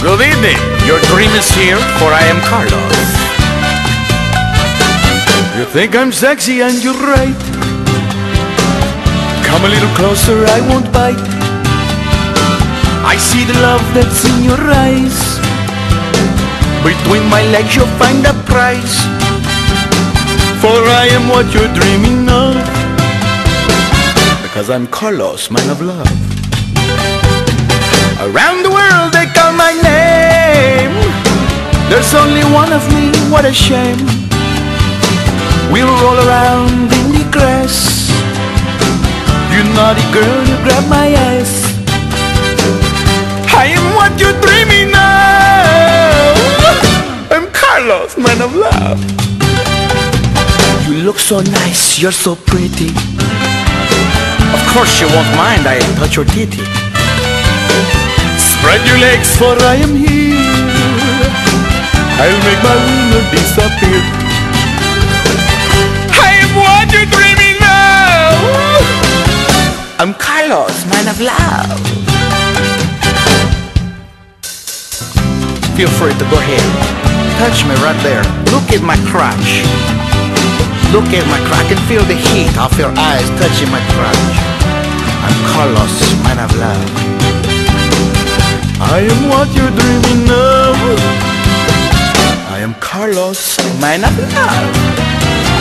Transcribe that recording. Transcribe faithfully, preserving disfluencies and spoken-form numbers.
Good evening. Your dream is here, for I am Carlos. You think I'm sexy and you're right. Come a little closer, I won't bite. I see the love that's in your eyes. Between my legs you'll find a prize. For I am what you're dreaming of. Because I'm Carlos, man of love. Around the world they call my name. There's only one of me, what a shame. We'll roll around in the grass. You naughty girl, you grab my ass. I am what you're dreaming of. I'm Carlos, man of love. You look so nice, you're so pretty. Of course you won't mind I touch your titty. Spread your legs, for I am here. I'll make my wiener disappear. I am what you're dreaming of. I'm Carlos, man of love. Feel free to go ahead. Touch me right there. Look at my crotch. Look at my crotch. I can feel the heat of your eyes touching my crotch. I'm Carlos, man of love. I am what you're dreaming of. I am Carlos, man of love.